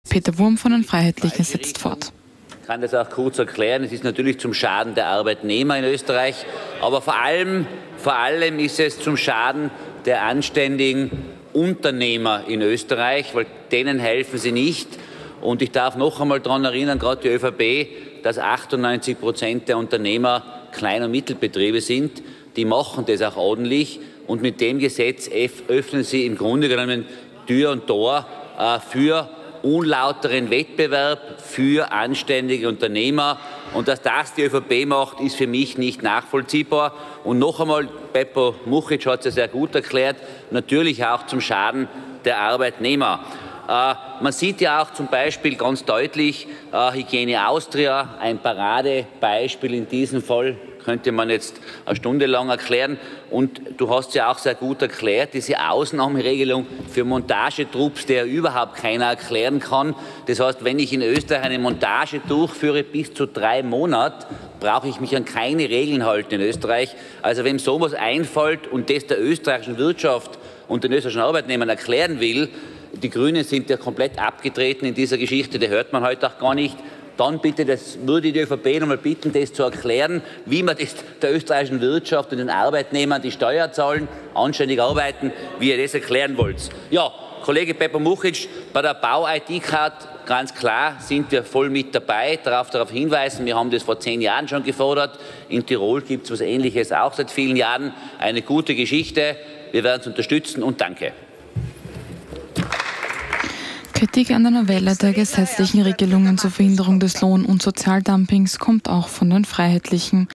Peter Wurm von den Freiheitlichen setzt fort. Ich kann das auch kurz erklären. Es ist natürlich zum Schaden der Arbeitnehmer in Österreich, aber vor allem ist es zum Schaden der anständigen Unternehmer in Österreich, weil denen helfen sie nicht. Und ich darf noch einmal daran erinnern, gerade die ÖVP, dass 98% der Unternehmer Klein- und Mittelbetriebe sind. Die machen das auch ordentlich. Und mit dem Gesetz öffnen sie im Grunde genommen Tür und Tor für unlauteren Wettbewerb, für anständige Unternehmer. Und dass das die ÖVP macht, ist für mich nicht nachvollziehbar. Und noch einmal, Beppo Muchic hat es ja sehr gut erklärt, natürlich auch zum Schaden der Arbeitnehmer. Man sieht ja auch zum Beispiel ganz deutlich, Hygiene Austria, ein Paradebeispiel in diesem Fall, könnte man jetzt eine Stunde lang erklären. Und du hast ja auch sehr gut erklärt, diese Ausnahmeregelung für Montagetrupps, der überhaupt keiner erklären kann. Das heißt, wenn ich in Österreich eine Montage durchführe bis zu 3 Monate, brauche ich mich an keine Regeln halten in Österreich. Also wenn sowas einfällt und das der österreichischen Wirtschaft und den österreichischen Arbeitnehmern erklären will, die Grünen sind ja komplett abgetreten in dieser Geschichte, die hört man heute auch gar nicht. Dann bitte, das würde die ÖVP noch mal bitten, das zu erklären, wie man das der österreichischen Wirtschaft und den Arbeitnehmern die Steuer zahlen, anständig arbeiten, wie ihr das erklären wollt. Ja, Kollege Beppo Muchic, bei der Bau-ID-Card, ganz klar, sind wir voll mit dabei. Darauf hinweisen, wir haben das vor 10 Jahren schon gefordert. In Tirol gibt es was Ähnliches auch seit vielen Jahren. Eine gute Geschichte. Wir werden es unterstützen und danke. Kritik an der Novelle der gesetzlichen Regelungen zur Verhinderung des Lohn- und Sozialdumpings kommt auch von den Freiheitlichen.